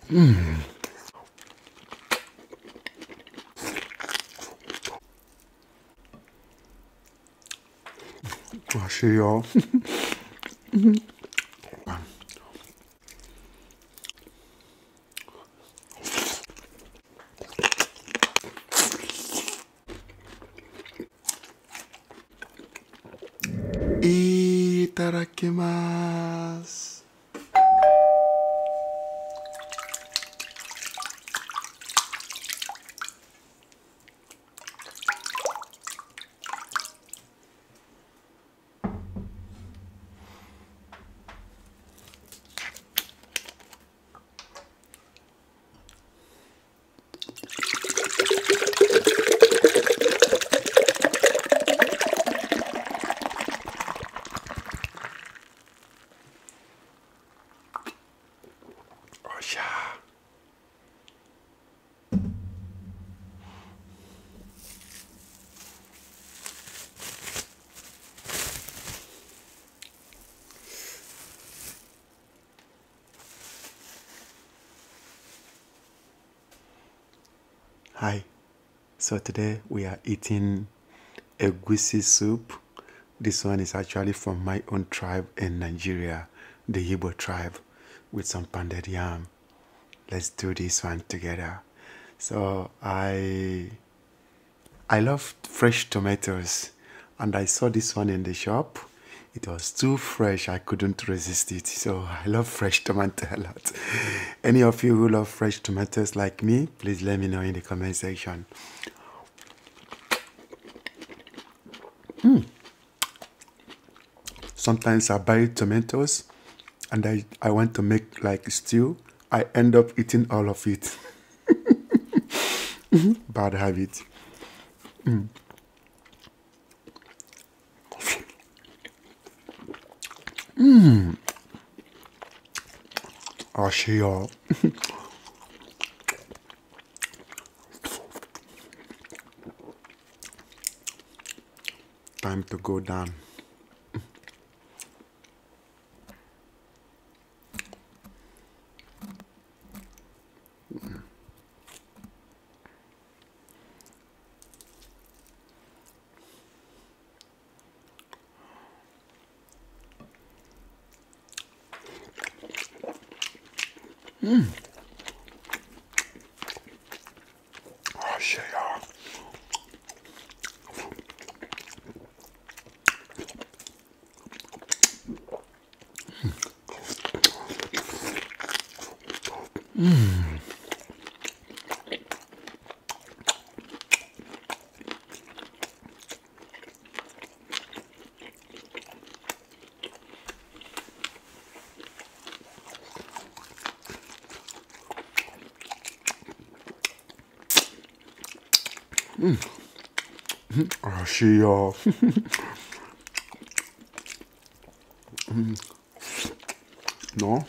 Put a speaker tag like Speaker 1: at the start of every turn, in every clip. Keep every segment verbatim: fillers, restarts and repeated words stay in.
Speaker 1: I'll show y'all. Itadakimasu. Oh yeah. Hi. So today we are eating egusi soup. This one is actually from my own tribe in Nigeria, the Igbo tribe, with some pounded yam. Let's do this one together. So I I love fresh tomatoes, and I saw this one in the shop. It was too fresh, I couldn't resist it. So I love fresh tomato a lot. Any of you who love fresh tomatoes like me, please let me know in the comment section. Sometimes I buy tomatoes and I, I want to make like stew. I end up eating all of it. Bad habit. I'll show y'all. Time to go down. I'll show y'all. I'll show y'all. No?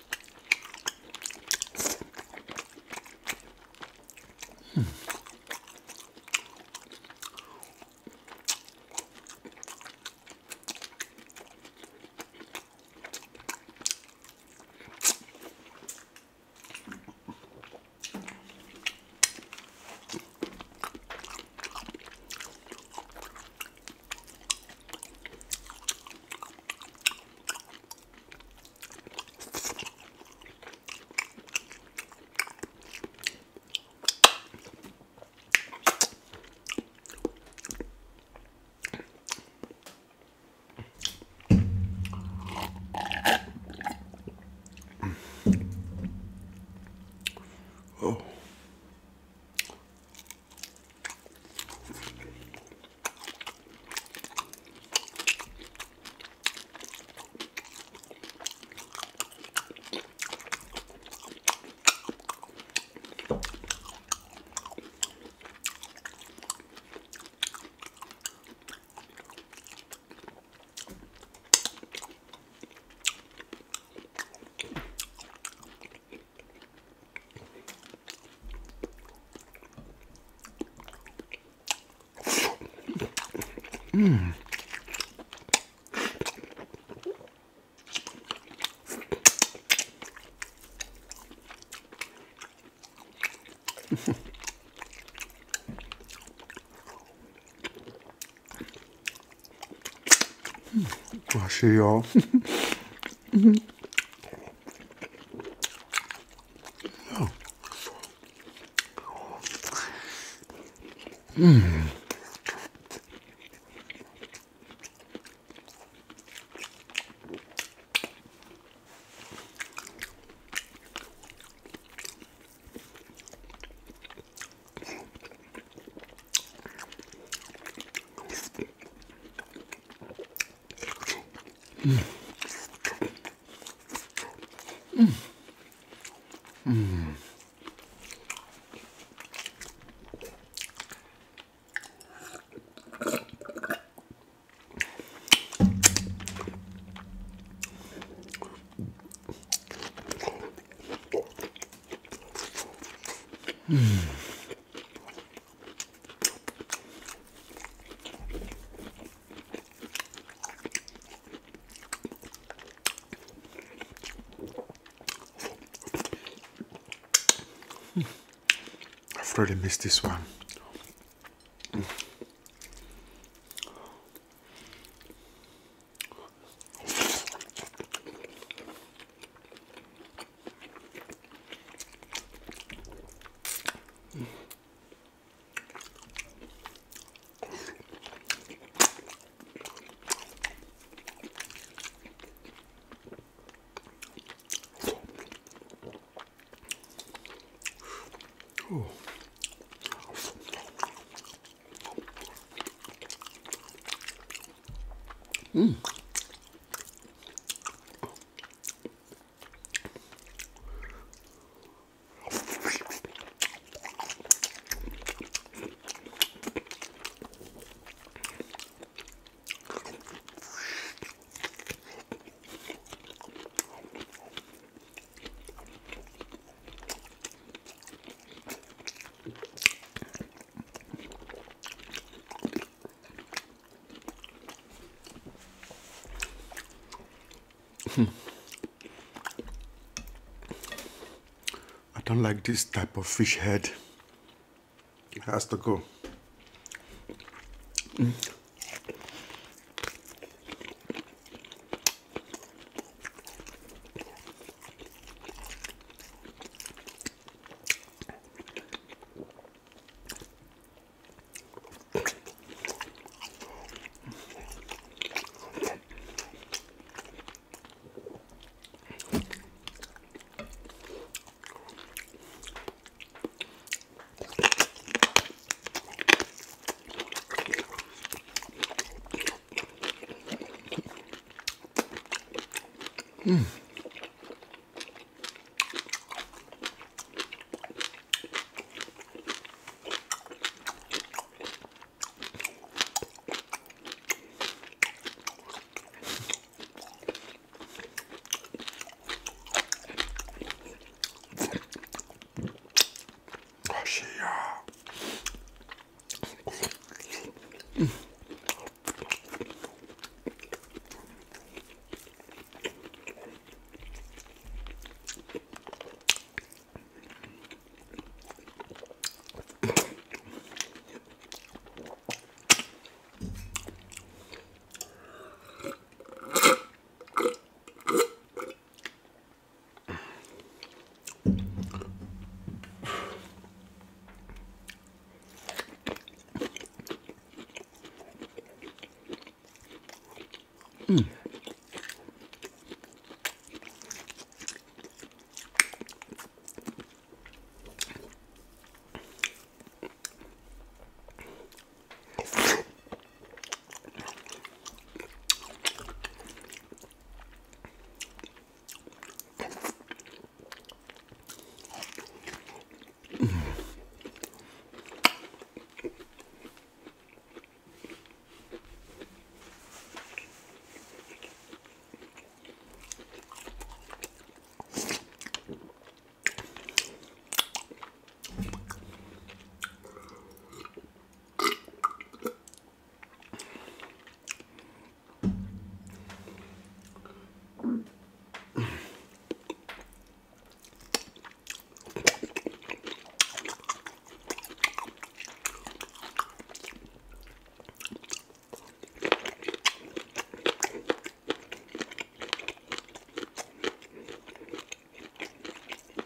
Speaker 1: Oh. Mm. I'll show you all. Oh. Mm. Mm. Mm. Mm. Mm. I've really missed this one. Mm. Oh. Mm. I don't like this type of fish head. It has to go. Mm. Mm. Oh, shit, yeah. Mm. Mm.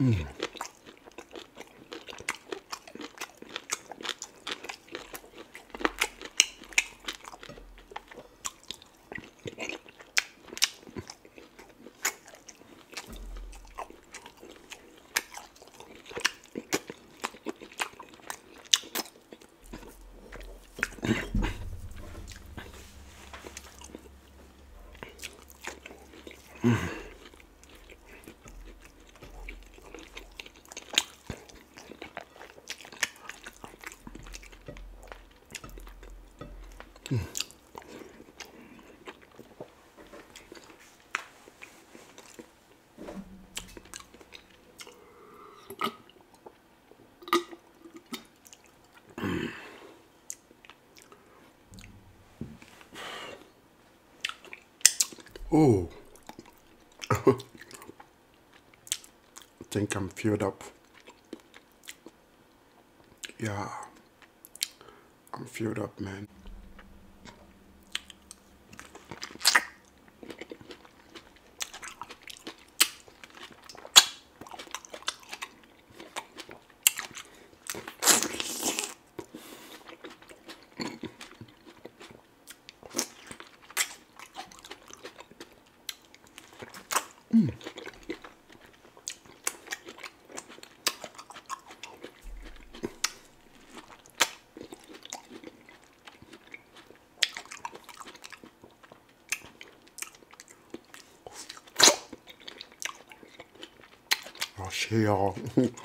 Speaker 1: Oh, I think I'm filled up. Yeah, I'm filled up, man. I'll share y'all.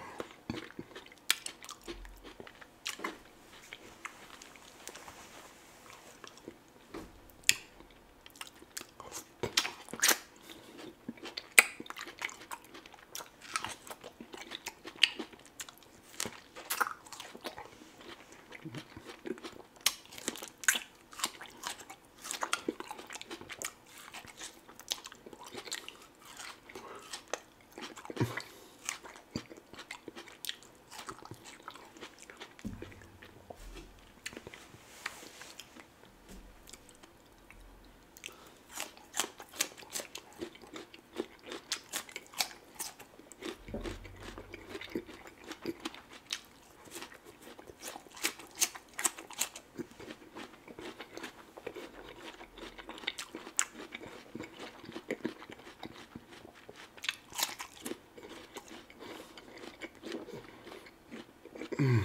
Speaker 1: Mm.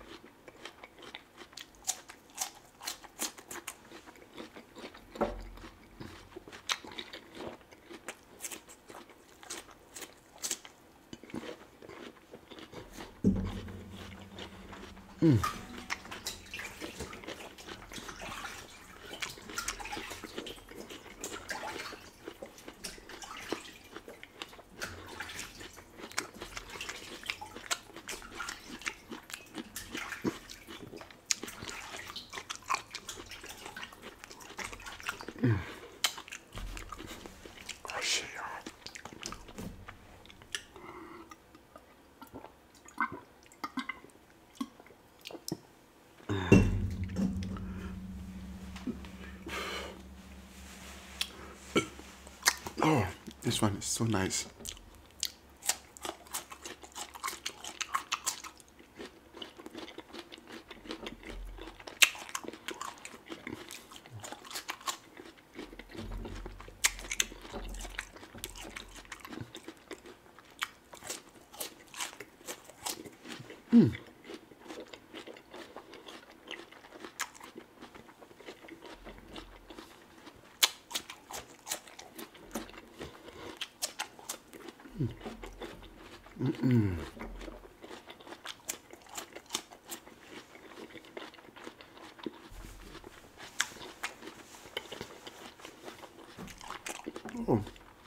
Speaker 1: Mm. Mm. I'll share y'all. Oh, this one is so nice. Mm. Mm-mm. Oh.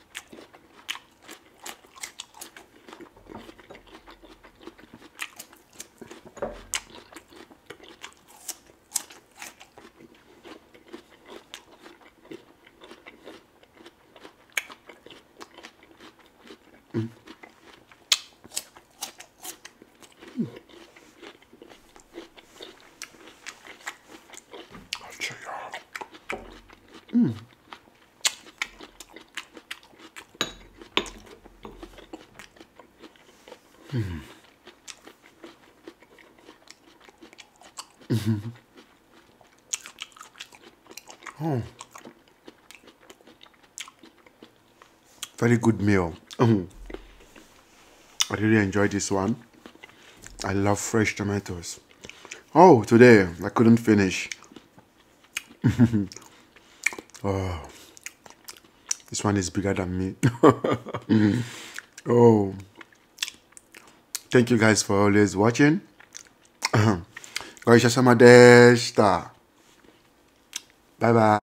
Speaker 1: Mm. Mm. I'll show y'all. Mm. Mm. Mm-hmm. Oh, very good meal. Mm. I really enjoyed this one. I love fresh tomatoes. Oh, today I couldn't finish. Oh, this one is bigger than me. Oh, thank you guys for always watching. Bye bye.